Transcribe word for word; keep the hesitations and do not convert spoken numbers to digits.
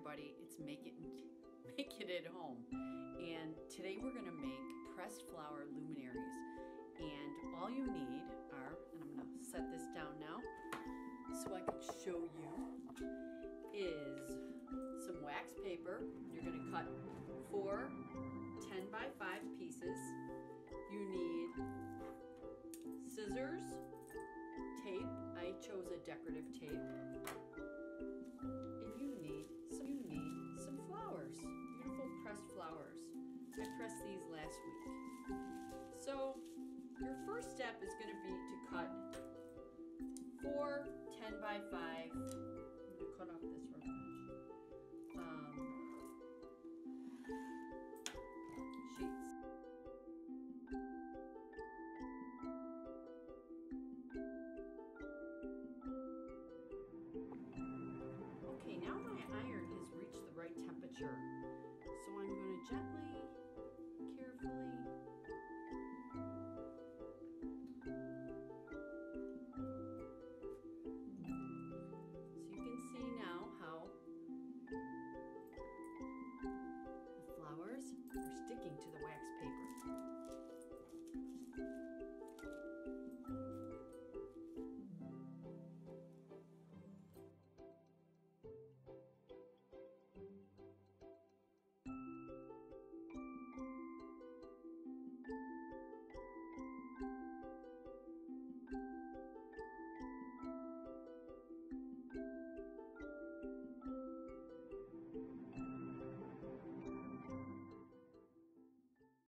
everybody, it's Make It Make It at Home. And today we're gonna make pressed flower luminaries. And all you need are, and I'm gonna set this down now so I can show you, is some wax paper. You're gonna cut four ten by five pieces. You need scissors, tape. I chose a decorative tape. And you need some you need some flowers. Beautiful pressed flowers. I pressed these last week. So your first step is going to be to cut four ten by five. I'm going to cut off this rough edge. Um, sheets. Okay, now my iron has reached the right temperature, so I'm going to gently